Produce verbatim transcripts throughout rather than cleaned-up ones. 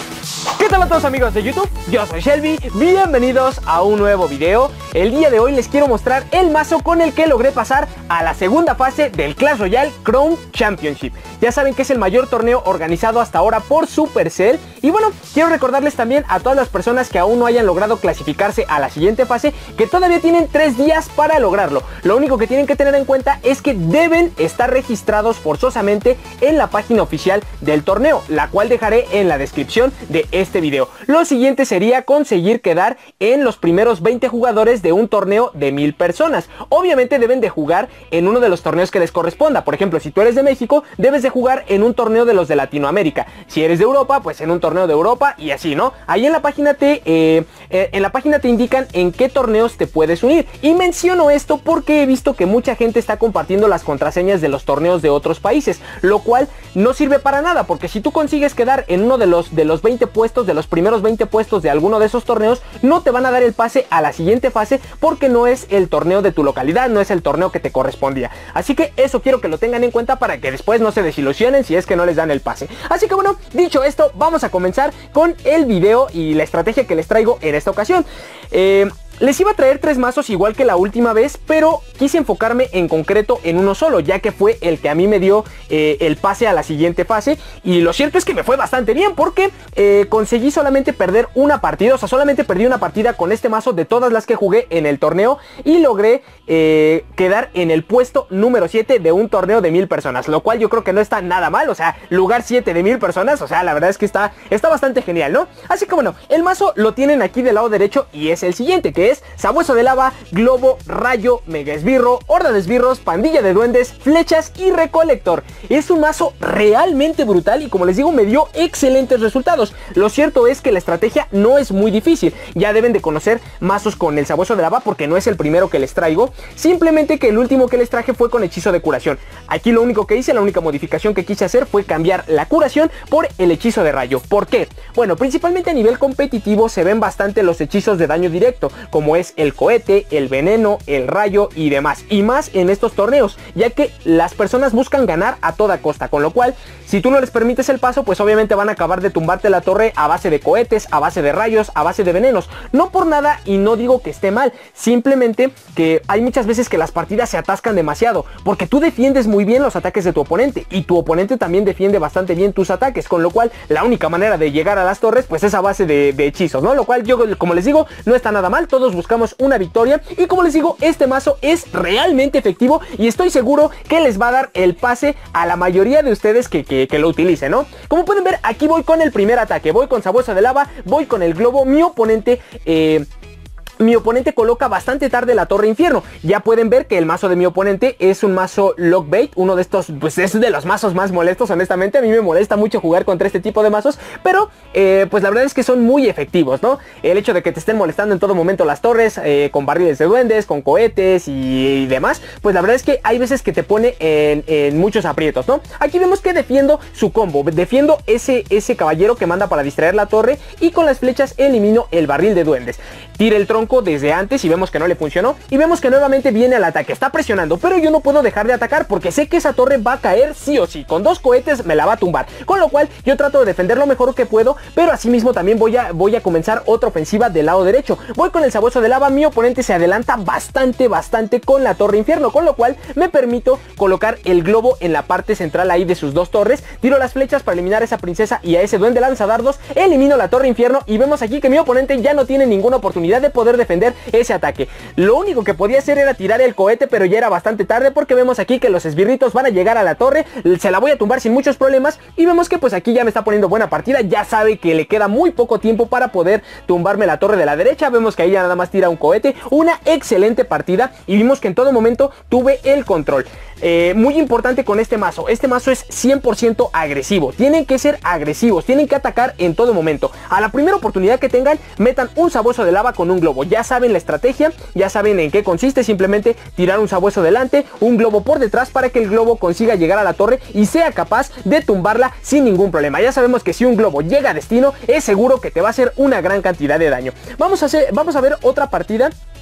¿Qué tal a todos amigos de YouTube? Yo soy Shelby, bienvenidos a un nuevo video. El día de hoy les quiero mostrar el mazo con el que logré pasar a la segunda fase del Clash Royale Crown Championship. Ya saben que es el mayor torneo organizado hasta ahora por Supercell. Y bueno, quiero recordarles también a todas las personas que aún no hayan logrado clasificarse a la siguiente fase que todavía tienen tres días para lograrlo. Lo único que tienen que tener en cuenta es que deben estar registrados forzosamente en la página oficial del torneo, la cual dejaré en la descripción de este video. Lo siguiente sería conseguir quedar en los primeros veinte jugadores de un torneo de mil personas. Obviamente deben de jugar en uno de los torneos que les corresponda. Por ejemplo, si tú eres de México, debes de jugar en un torneo de los de Latinoamérica. Si eres de Europa, pues en un torneo de Europa y así, ¿no? Ahí en la página te eh, eh, en la página te indican en qué torneos te puedes unir. Y menciono esto porque he visto que mucha gente está compartiendo las contraseñas de los torneos de otros países, lo cual no sirve para nada, porque si tú consigues quedar en uno de los de los veinte puestos, de los primeros veinte puestos de alguno de esos torneos, no te van a dar el pase a la siguiente fase porque no es el torneo de tu localidad, no es el torneo que te correspondía. Así que eso quiero que lo tengan en cuenta para que después no se desilusionen si es que no les dan el pase. Así que bueno, dicho esto, vamos a comenzar con el video y la estrategia que les traigo en esta ocasión. Eh... Les iba a traer tres mazos igual que la última vez, pero quise enfocarme en concreto en uno solo, ya que fue el que a mí me dio eh, el pase a la siguiente fase. Y lo cierto es que me fue bastante bien porque eh, conseguí solamente perder una partida, o sea, solamente perdí una partida con este mazo de todas las que jugué en el torneo y logré eh, quedar en el puesto número siete de un torneo de mil personas, lo cual yo creo que no está nada mal, o sea, lugar siete de mil personas, o sea, la verdad es que está, está bastante genial, ¿no? Así que bueno, el mazo lo tienen aquí del lado derecho y es el siguiente, que es es Sabueso de Lava, Globo, Rayo, Mega Esbirro, Horda de Esbirros, Pandilla de Duendes, Flechas y Recolector. Es un mazo realmente brutal y como les digo me dio excelentes resultados. Lo cierto es que la estrategia no es muy difícil. Ya deben de conocer mazos con el Sabueso de Lava porque no es el primero que les traigo. Simplemente que el último que les traje fue con hechizo de curación. Aquí lo único que hice, la única modificación que quise hacer fue cambiar la curación por el hechizo de rayo. ¿Por qué? Bueno, principalmente a nivel competitivo se ven bastante los hechizos de daño directo, como es el cohete, el veneno, el rayo y demás, y más en estos torneos, ya que las personas buscan ganar a toda costa, con lo cual si tú no les permites el paso, pues obviamente van a acabar de tumbarte la torre a base de cohetes, a base de rayos, a base de venenos. No por nada, y no digo que esté mal, simplemente que hay muchas veces que las partidas se atascan demasiado, porque tú defiendes muy bien los ataques de tu oponente, y tu oponente también defiende bastante bien tus ataques, con lo cual la única manera de llegar a las torres pues es a base de, de hechizos, ¿no? Lo cual yo, como les digo, no está nada mal, todos buscamos una victoria y como les digo, este mazo es realmente efectivo y estoy seguro que les va a dar el pase a la mayoría de ustedes que, que, que lo utilicen, ¿no? Como pueden ver, aquí voy con el primer ataque, voy con Sabueso de Lava, voy con el globo, mi oponente... Eh, Mi oponente coloca bastante tarde la Torre Infierno. Ya pueden ver que el mazo de mi oponente es un mazo Lockbait, uno de estos, pues es de los mazos más molestos, honestamente. A mí me molesta mucho jugar contra este tipo de mazos, pero eh, pues la verdad es que son muy efectivos, ¿no? El hecho de que te estén molestando en todo momento las torres, eh, con barriles de duendes, con cohetes y, y demás, pues la verdad es que hay veces que te pone en, en muchos aprietos, ¿no? Aquí vemos que defiendo su combo, defiendo ese, ese caballero que manda para distraer la torre y con las flechas elimino el barril de duendes. Tira el tronco desde antes y vemos que no le funcionó y vemos que nuevamente viene al ataque, está presionando, pero yo no puedo dejar de atacar porque sé que esa torre va a caer sí o sí, con dos cohetes me la va a tumbar, con lo cual yo trato de defender lo mejor que puedo, pero asimismo también voy a, voy a comenzar otra ofensiva del lado derecho. Voy con el Sabueso de Lava, mi oponente se adelanta bastante bastante con la Torre Infierno, con lo cual me permito colocar el globo en la parte central ahí de sus dos torres, tiro las flechas para eliminar a esa princesa y a ese duende lanzadardos, elimino la Torre Infierno y vemos aquí que mi oponente ya no tiene ninguna oportunidad de poder defender ese ataque. Lo único que podía hacer era tirar el cohete, pero ya era bastante tarde porque vemos aquí que los esbirritos van a llegar a la torre, se la voy a tumbar sin muchos problemas y vemos que pues aquí ya me está poniendo buena partida, ya sabe que le queda muy poco tiempo para poder tumbarme la torre de la derecha, vemos que ahí ya nada más tira un cohete, una excelente partida y vimos que en todo momento tuve el control. Eh, muy importante con este mazo, este mazo es cien por ciento agresivo, tienen que ser agresivos, tienen que atacar en todo momento, a la primera oportunidad que tengan, metan un Sabueso de Lava con un globo, ya saben la estrategia, ya saben en qué consiste, simplemente tirar un Sabueso delante, un globo por detrás para que el globo consiga llegar a la torre y sea capaz de tumbarla sin ningún problema. Ya sabemos que si un globo llega a destino, es seguro que te va a hacer una gran cantidad de daño. Vamos a hacer, vamos a ver otra partida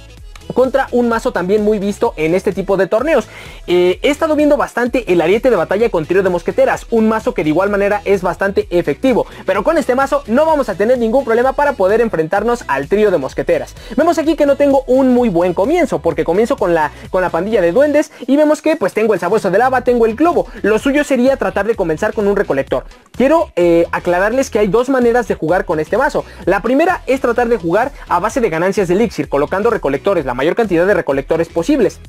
contra un mazo también muy visto en este tipo de torneos. Eh, he estado viendo bastante el ariete de batalla con trío de mosqueteras, un mazo que de igual manera es bastante efectivo, pero con este mazo no vamos a tener ningún problema para poder enfrentarnos al trío de mosqueteras. Vemos aquí que no tengo un muy buen comienzo, porque comienzo con la, con la pandilla de duendes y vemos que pues tengo el sabueso de lava, tengo el globo. Lo suyo sería tratar de comenzar con un recolector. Quiero eh, aclararles que hay dos maneras de jugar con este mazo. La primera es tratar de jugar a base de ganancias de elixir, colocando recolectores, la mayor cantidad de recolectores posibles.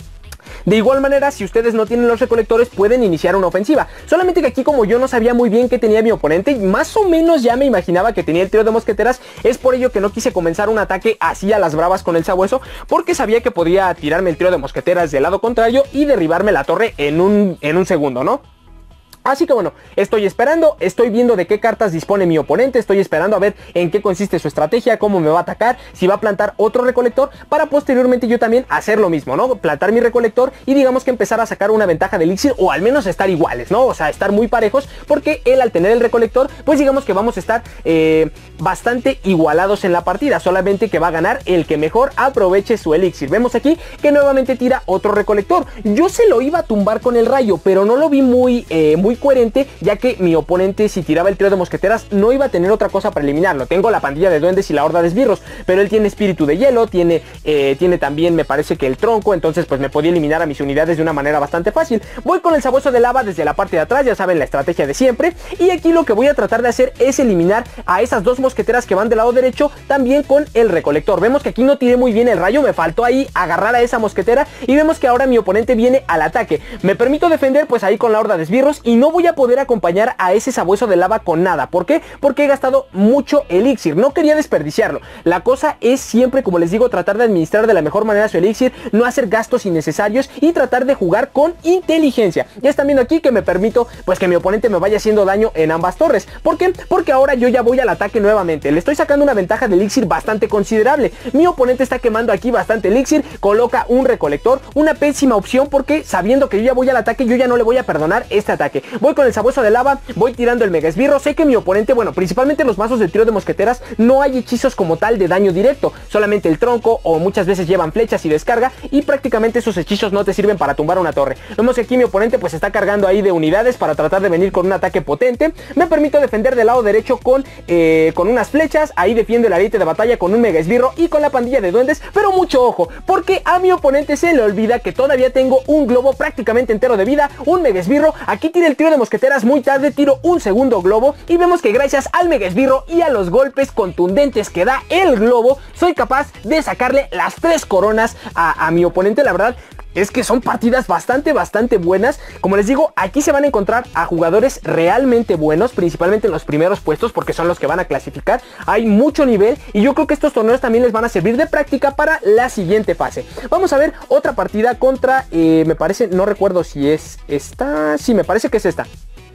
De igual manera, si ustedes no tienen los recolectores, pueden iniciar una ofensiva. Solamente que aquí, como yo no sabía muy bien qué tenía mi oponente, y más o menos ya me imaginaba que tenía el trío de mosqueteras, es por ello que no quise comenzar un ataque así a las bravas con el sabueso, porque sabía que podía tirarme el trío de mosqueteras del lado contrario y derribarme la torre en un, en un segundo, ¿no? Así que bueno, estoy esperando, estoy viendo de qué cartas dispone mi oponente, estoy esperando a ver en qué consiste su estrategia, cómo me va a atacar, si va a plantar otro recolector, para posteriormente yo también hacer lo mismo, ¿no? Plantar mi recolector y digamos que empezar a sacar una ventaja de elixir, o al menos estar iguales, ¿no? O sea, estar muy parejos, porque él al tener el recolector, pues digamos que vamos a estar eh, bastante igualados en la partida, solamente que va a ganar el que mejor aproveche su elixir. Vemos aquí que nuevamente tira otro recolector. Yo se lo iba a tumbar con el rayo, pero no lo vi muy, eh, muy coherente, ya que mi oponente, si tiraba el trío de mosqueteras, no iba a tener otra cosa para eliminarlo. Tengo la pandilla de duendes y la horda de esbirros, pero él tiene espíritu de hielo, tiene, eh, tiene también, me parece que el tronco, entonces pues me podía eliminar a mis unidades de una manera bastante fácil. Voy con el sabueso de lava desde la parte de atrás, ya saben la estrategia de siempre, y aquí lo que voy a tratar de hacer es eliminar a esas dos mosqueteras que van del lado derecho, también con el recolector. Vemos que aquí no tiré muy bien el rayo, me faltó ahí agarrar a esa mosquetera, y vemos que ahora mi oponente viene al ataque. Me permito defender pues ahí con la horda de esbirros, y no voy a poder acompañar a ese sabueso de lava con nada. ¿Por qué? Porque he gastado mucho elixir, no quería desperdiciarlo. La cosa es siempre, como les digo, tratar de administrar de la mejor manera su elixir, no hacer gastos innecesarios y tratar de jugar con inteligencia. Ya están viendo aquí que me permito pues que mi oponente me vaya haciendo daño en ambas torres. ¿Por qué? Porque ahora yo ya voy al ataque nuevamente. Le estoy sacando una ventaja de elixir bastante considerable. Mi oponente está quemando aquí bastante elixir, coloca un recolector, una pésima opción, porque sabiendo que yo ya voy al ataque, yo ya no le voy a perdonar este ataque. Voy con el sabueso de lava, voy tirando el mega esbirro. Sé que mi oponente, bueno, principalmente en los mazos de trío de mosqueteras, no hay hechizos como tal de daño directo, solamente el tronco, o muchas veces llevan flechas y descarga, y prácticamente esos hechizos no te sirven para tumbar una torre. Vemos que aquí mi oponente pues está cargando ahí de unidades para tratar de venir con un ataque potente. Me permito defender del lado derecho con, eh, con unas flechas, ahí defiendo el ariete de batalla con un mega esbirro y con la pandilla de duendes, pero mucho ojo, porque a mi oponente se le olvida que todavía tengo un globo prácticamente entero de vida, un mega esbirro. Aquí tira el trío de mosqueteras muy tarde, tiro un segundo globo, y vemos que gracias al mega esbirro y a los golpes contundentes que da el globo, soy capaz de sacarle las tres coronas a, a mi oponente. La verdad es que son partidas bastante, bastante buenas. Como les digo, aquí se van a encontrar a jugadores realmente buenos, principalmente en los primeros puestos, porque son los que van a clasificar. Hay mucho nivel y yo creo que estos torneos también les van a servir de práctica para la siguiente fase. Vamos a ver otra partida contra, eh, me parece, no recuerdo si es esta, sí, me parece que es esta.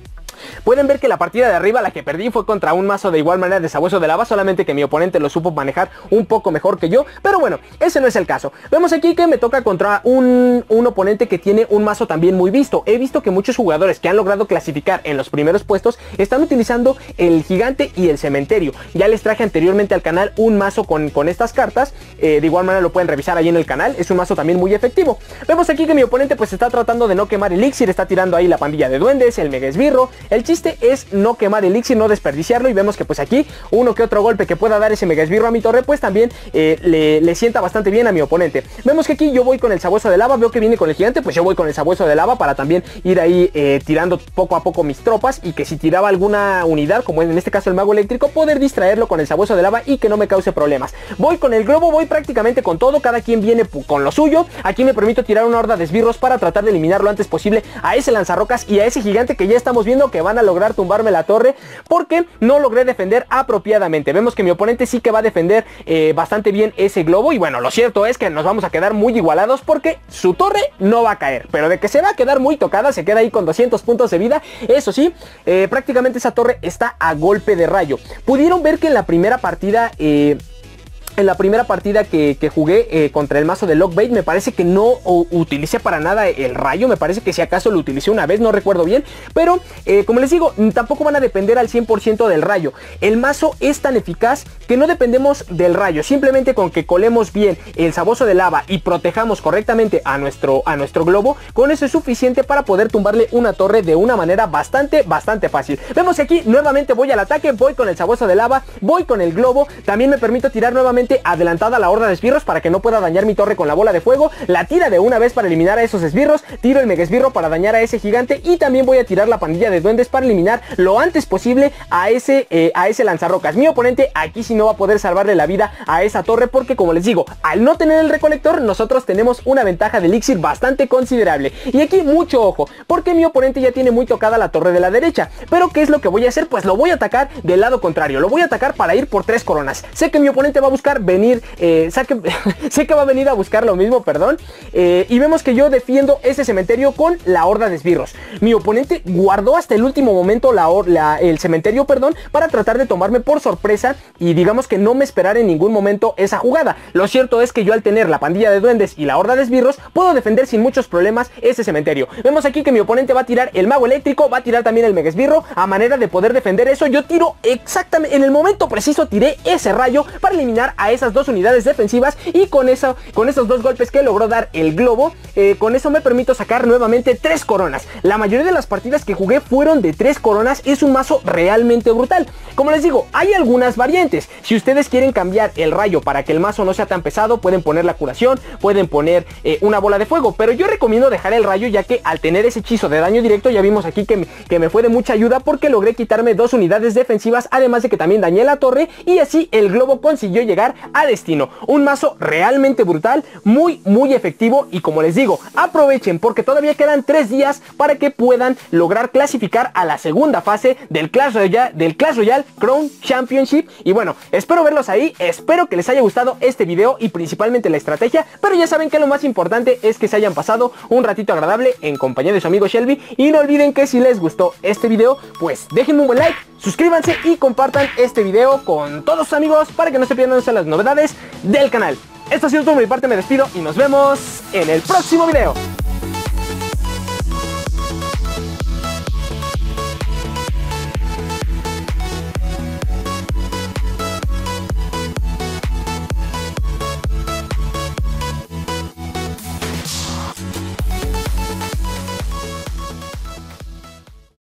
Pueden ver que la partida de arriba, la que perdí, fue contra un mazo de igual manera de sabueso de lava, solamente que mi oponente lo supo manejar un poco mejor que yo, pero bueno, ese no es el caso. Vemos aquí que me toca contra un, un oponente que tiene un mazo también muy visto. He visto que muchos jugadores que han logrado clasificar en los primeros puestos están utilizando el gigante y el cementerio. Ya les traje anteriormente al canal un mazo con, con estas cartas, eh, de igual manera lo pueden revisar ahí en el canal, es un mazo también muy efectivo. Vemos aquí que mi oponente pues está tratando de no quemar elixir, está tirando ahí la pandilla de duendes, el mega esbirro. El chiste es no quemar elixir, no desperdiciarlo, y vemos que pues aquí uno que otro golpe que pueda dar ese mega esbirro a mi torre pues también eh, le, le sienta bastante bien a mi oponente. Vemos que aquí yo voy con el sabueso de lava, veo que viene con el gigante, pues yo voy con el sabueso de lava para también ir ahí eh, tirando poco a poco mis tropas, y que si tiraba alguna unidad, como en este caso el mago eléctrico, poder distraerlo con el sabueso de lava y que no me cause problemas. Voy con el globo, voy prácticamente con todo, cada quien viene con lo suyo. Aquí me permito tirar una horda de esbirros para tratar de eliminar lo antes posible a ese lanzarrocas y a ese gigante que ya estamos viendo que van a lograr tumbarme la torre, porque no logré defender apropiadamente. Vemos que mi oponente sí que va a defender eh, bastante bien ese globo, y bueno, lo cierto es que nos vamos a quedar muy igualados porque su torre no va a caer, pero de que se va a quedar muy tocada, se queda ahí con doscientos puntos de vida. Eso sí, eh, prácticamente esa torre está a golpe de rayo. Pudieron ver que en la primera partida eh, en la primera partida que, que jugué eh, contra el mazo de Lockbait, me parece que no o, utilicé para nada el rayo. Me parece que si acaso lo utilicé una vez, no recuerdo bien. Pero eh, como les digo, tampoco van a depender al cien por ciento del rayo. El mazo es tan eficaz que no dependemos del rayo. Simplemente con que colemos bien el sabozo de lava y protejamos correctamente a nuestro, a nuestro globo, con eso es suficiente para poder tumbarle una torre de una manera bastante, bastante fácil. Vemos que aquí nuevamente voy al ataque, voy con el sabozo de lava, voy con el globo. También me permito tirar nuevamente adelantada la horda de esbirros para que no pueda dañar mi torre con la bola de fuego. La tira de una vez para eliminar a esos esbirros, tiro el mega esbirro para dañar a ese gigante y también voy a tirar la pandilla de duendes para eliminar lo antes posible a ese, eh, a ese lanzarrocas. Mi oponente aquí sí no va a poder salvarle la vida a esa torre porque, como les digo, al no tener el recolector, nosotros tenemos una ventaja de elixir bastante considerable. Y aquí mucho ojo, porque mi oponente ya tiene muy tocada la torre de la derecha. Pero ¿qué es lo que voy a hacer? Pues lo voy a atacar del lado contrario, lo voy a atacar para ir por tres coronas. Sé que mi oponente va a buscar venir, eh, saque, sé que va a venir a buscar lo mismo, perdón, eh, y vemos que yo defiendo ese cementerio con la horda de esbirros. Mi oponente guardó hasta el último momento la, la, el cementerio, perdón, para tratar de tomarme por sorpresa y digamos que no me esperara en ningún momento esa jugada. Lo cierto es que yo, al tener la pandilla de duendes y la horda de esbirros, puedo defender sin muchos problemas ese cementerio. Vemos aquí que mi oponente va a tirar el mago eléctrico, va a tirar también el mega esbirro. A manera de poder defender eso, yo tiro exactamente en el momento preciso, tiré ese rayo para eliminar a esas dos unidades defensivas y con eso, con esos dos golpes que logró dar el globo, eh, con eso me permito sacar nuevamente tres coronas. La mayoría de las partidas que jugué fueron de tres coronas. Es un mazo realmente brutal. Como les digo, hay algunas variantes. Si ustedes quieren cambiar el rayo para que el mazo no sea tan pesado, pueden poner la curación, pueden poner eh, una bola de fuego, pero yo recomiendo dejar el rayo, ya que al tener ese hechizo de daño directo, ya vimos aquí que me, que me fue de mucha ayuda porque logré quitarme dos unidades defensivas, además de que también dañé la torre y así el globo consiguió llegar a destino. Un mazo realmente brutal, muy muy efectivo, y como les digo, aprovechen porque todavía quedan tres días para que puedan lograr clasificar a la segunda fase del Clash Royale, del Clash Royale Crown Championship. Y bueno, espero verlos ahí, espero que les haya gustado este video y principalmente la estrategia, pero ya saben que lo más importante es que se hayan pasado un ratito agradable en compañía de su amigo Shelby. Y no olviden que si les gustó este video, pues déjenme un buen like, suscríbanse y compartan este video con todos sus amigos para que no se pierdan las novedades del canal. Esto ha sido todo por mi parte, me despido y nos vemos en el próximo video.